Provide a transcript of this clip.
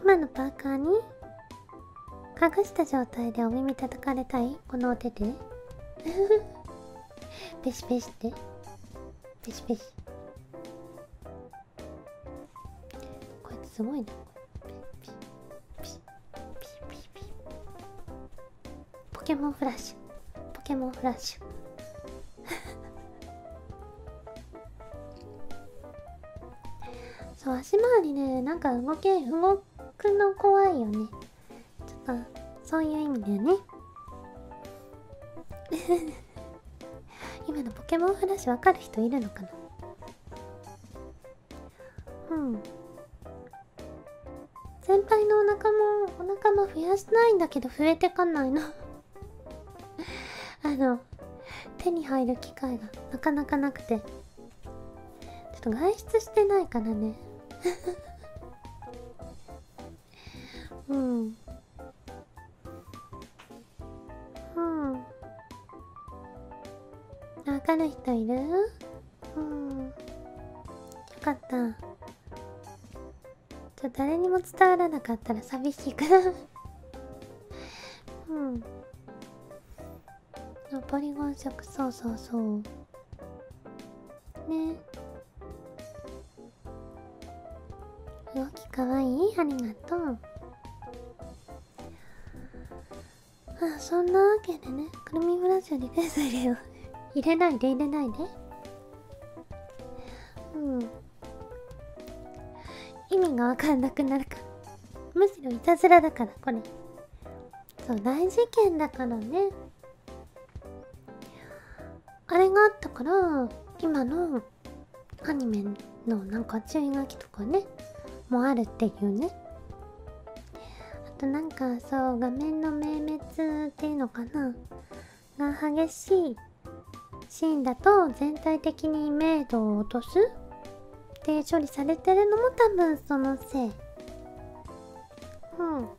今のパーカーに隠した状態でお耳叩かれたい？このお手でペシペシってペシペシ。こいつすごいな。ポケモンフラッシュ、ポケモンフラッシュそう、足回りね、なんか動くの怖いよね。ちょっとそういう意味だよね今のポケモンフラッシュわかる人いるのかな。先輩のお腹も増やしたいんだけど増えてかないの手に入る機会がなかなかなくて、ちょっと外出してないからねわかる人いる？よかった。誰にも伝わらなかったら寂しいからポリゴン色、そうそうそうね。動きかわいい、ありがとう。そんなわけでね、くるみフラッシュリクエスト入れよう入れないで。意味がわかんなくなるから。むしろいたずらだから、これ。そう、大事件だからね。あれがあったから、今のアニメのなんか注意書きとかね、もあるっていうね。あとなんかそう、画面の明滅っていうのかなが激しいシーンだと全体的に明度を落とすって処理されてるのも多分そのせい。